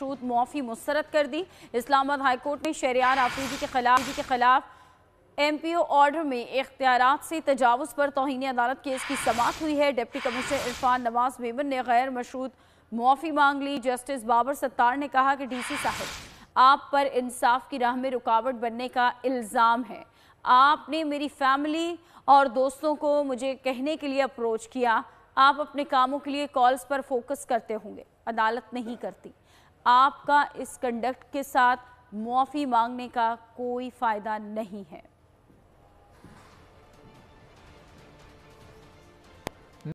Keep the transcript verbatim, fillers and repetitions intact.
मशरूत मुआफ़ी मुस्तरद कर दी। इस्लामाबाद हाईकोर्ट ने शहरियार आफरीदी के खिलाफ के खिलाफ एम पी ओ ऑर्डर में इख्तियारात से तजावुज़ पर तौहीन अदालत केस की समाअत हुई है। डिप्टी कमिश्नर इरफान नवाज मेमन ने गैर मशरूत मुआफ़ी मांग ली। जस्टिस बाबर सत्तार ने कहा कि डी सी साहब, आप पर इंसाफ की राह में रुकावट बनने का इल्ज़ाम है। आपने मेरी फैमिली और दोस्तों को मुझे कहने के लिए अप्रोच किया, आप अपने कामों के लिए कॉल्स पर फोकस करते होंगे, अदालत नहीं करती। आपका इस कंडक्ट के साथ मुआफ़ी मांगने का कोई फ़ायदा नहीं है।